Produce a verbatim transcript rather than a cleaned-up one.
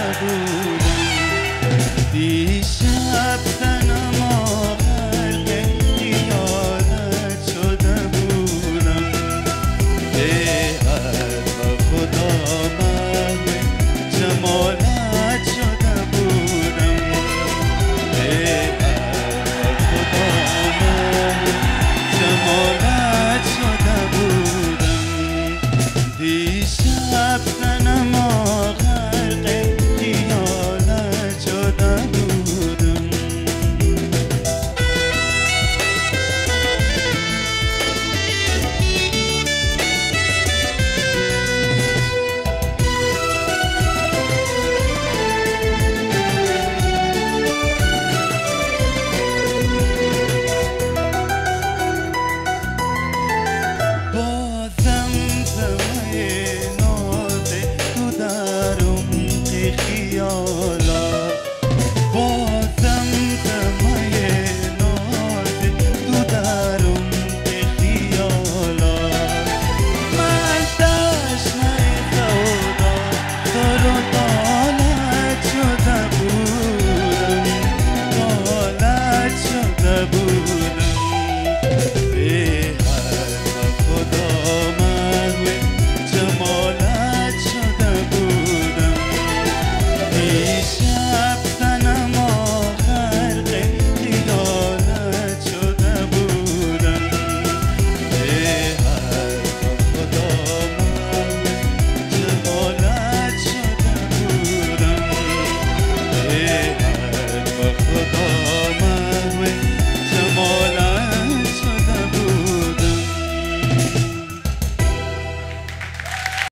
بودم دیشب تنم غرق خیالت شده بودم ای حرف خدا من جمالت شده بودم ای حرف خدا من جمالت شده بودم دیشب تنم غرق خیالت شده بودم بازم زمه نازه تو در عمق خیال